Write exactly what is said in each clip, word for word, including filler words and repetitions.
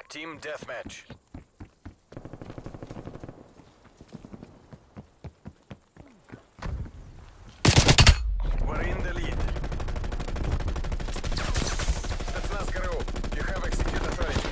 Team deathmatch. We're in the lead. Spetsnaz ГРУ. You have executed strategy.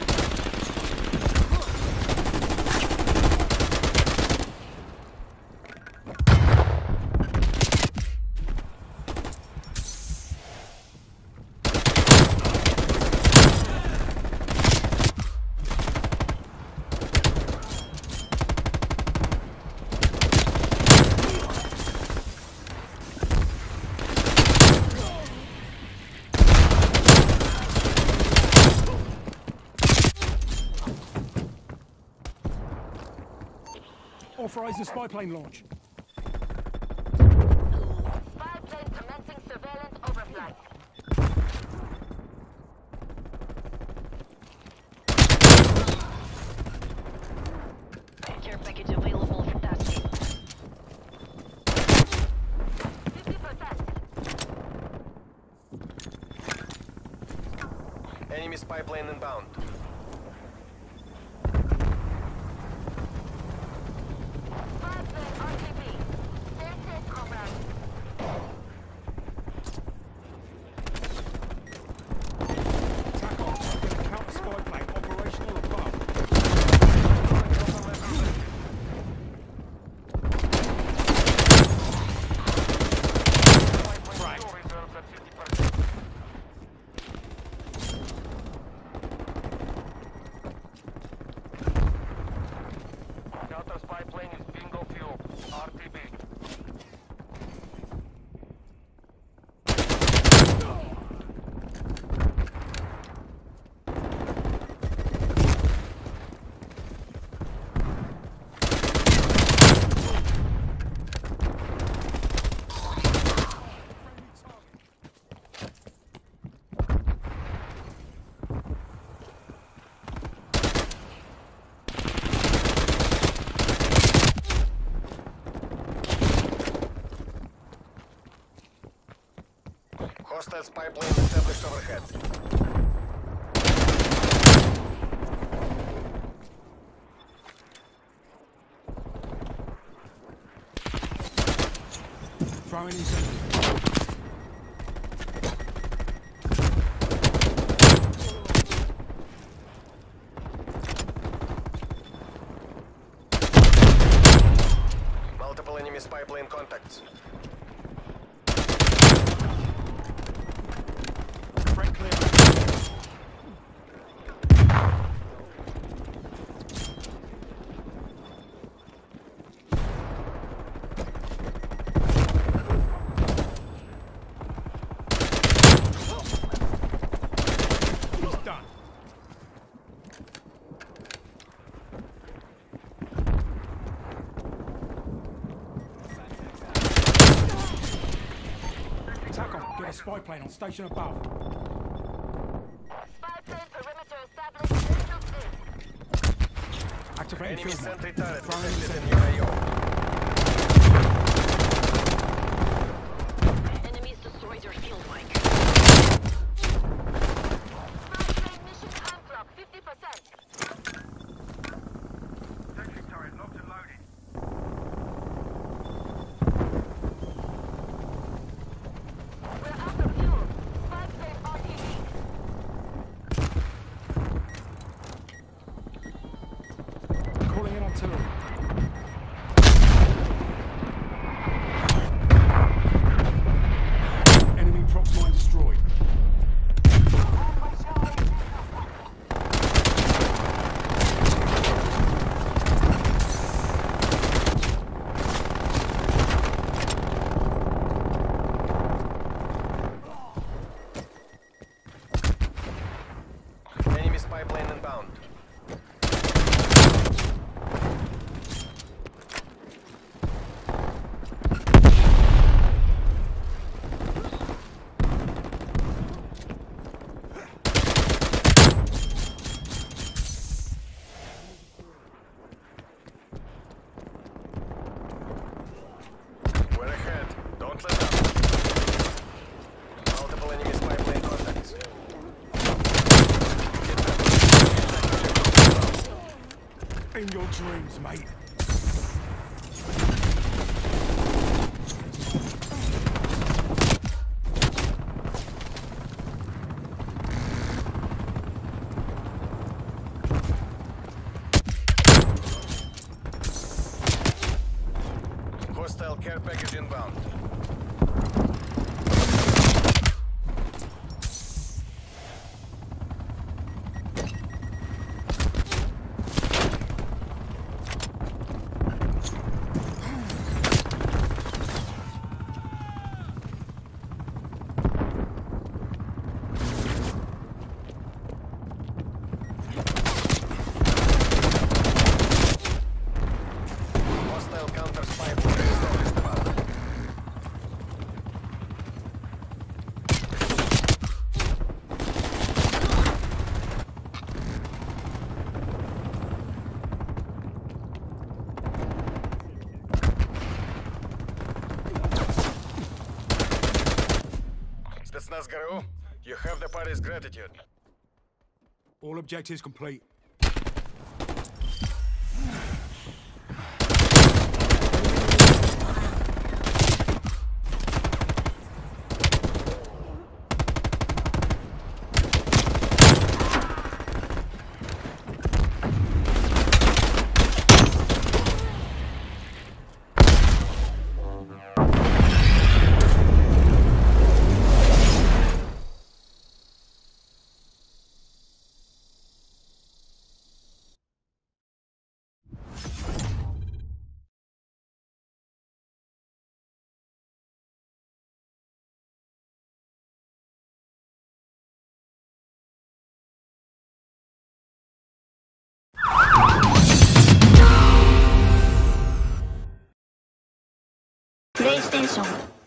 Authorize the spy plane launch. Spy plane commencing surveillance overflight. Care package available for tasking. fifty percent. Enemy spy plane inbound. Spy plane is bingo fuel. R T B. Hostile spy plane established overhead. Throwing incendiary. Multiple enemy spy plane contacts. Front clear. He's done. Tackle, get a spy plane on station above. Spy plane perimeter established. Visual clear. Activating Enemy field map. sentry turret Throwing detected in incendiary. your A O. Enemies destroyed your field mic. Spy plane mission time clock fifty percent. Sentry turret locked and loaded. We're out of fuel. Spy plane R T B. Calling in artillery. In your dreams, mate. Hostile care package inbound. Hostile counter spy plane established above. Spetsnaz ГРУ, you have the party's gratitude. All objectives complete. PlayStation